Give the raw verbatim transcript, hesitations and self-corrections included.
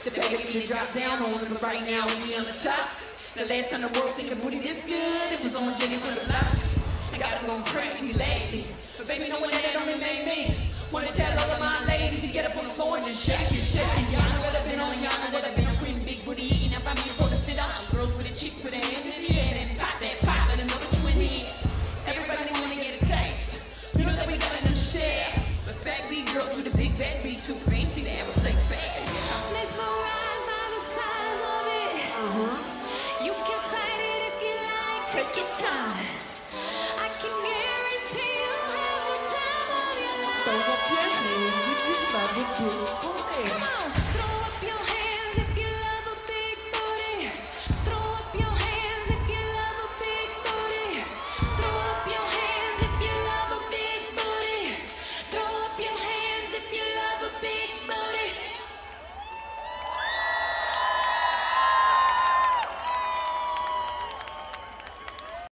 The bag of me to drop down on it, but right now we on the top. The last time the world seen a booty this good, it was on Jenny from the block. I got him going crazy lately, but baby, no one that only made me wanna tell all of my ladies to get up on the floor and just shake it, shake it. Y'all know that I've been on, y'all know that I've been on pretty big booty eating. Now find me a to sit on. Girls with the chicks put their hands in the air and pop that pop, let them know that you in here. Everybody wanna get a taste. You know that we got enough to share. But fat big girls with a big back be too fancy to have a place fat. Let's rise by the size of it. Uh-huh. You can fight it if you like. Take your time. I can guarantee you have the time of your life. Throw up your hands if you love it, good. Go ahead. Come on, throw